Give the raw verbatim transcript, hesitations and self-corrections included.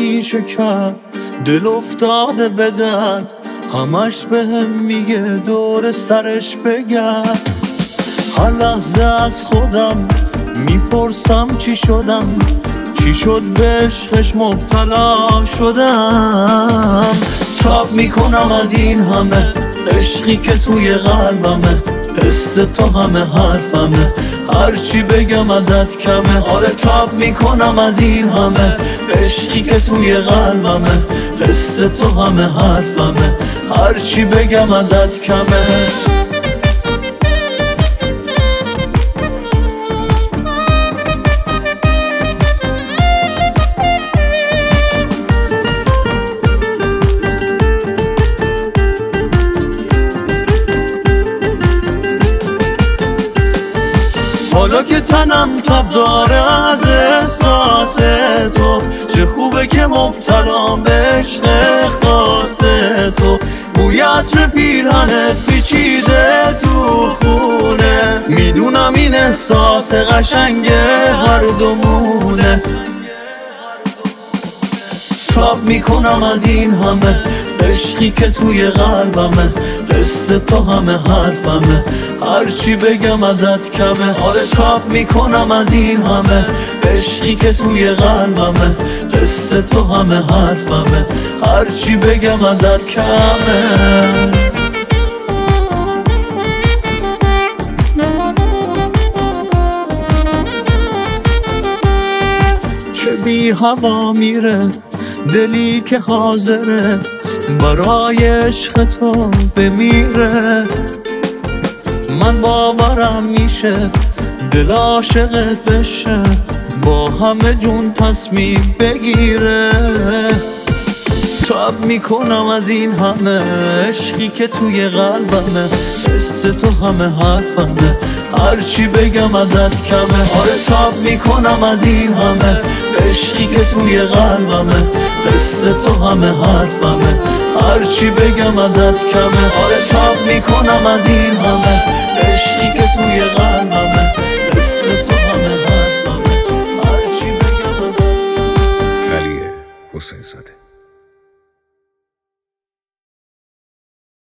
میشه کرد، دل افتاده به درد، همش بهم میگه دور سرش بگرد. هر لحظه از خودم میپرسم چی شدم، چی شد به عشقش مبتلا شدم. تاب میکنم از این همه عشقی که توی قلبمه، حس تو همه حرفمه، هرچی بگم ازت کمه. آره تاب میکنم از این همه عشقی که توی قلبمه، حس تو همه حرفمه، هرچی بگم ازت کمه. حالا که تنم تب داره از احساس تو، چه خوبه که مبتلام به عشق خاص تو. بوی عطر پیرهنت پیچیده تو خونه، میدونم این احساس قشنگه هر دومونه. تاب میکنم از این همه عشقی که توی قلبمه، حس تو همه حرفمه، هرچی بگم ازت کمه. آره تاب میکنم از این همه عشقی که توی قلبمه، حس تو همه حرفمه، هرچی بگم ازت کمه. چه بی هوا میره دلی که حاضره برای عشق تو بمیره. من باورم میشه دل عاشقت بشه، با همه جون تصمیم بگیره. تاب میکنم از این همه عشقی که توی قلبمه، حس تو همه حرفمه، هرچی بگم ازت کمه. آره تاب میکنم از این همه عشقی که توی قلبمه، حس تو همه حرفمه، هرچی بگم ازت کمه. آره تاب میکنم از این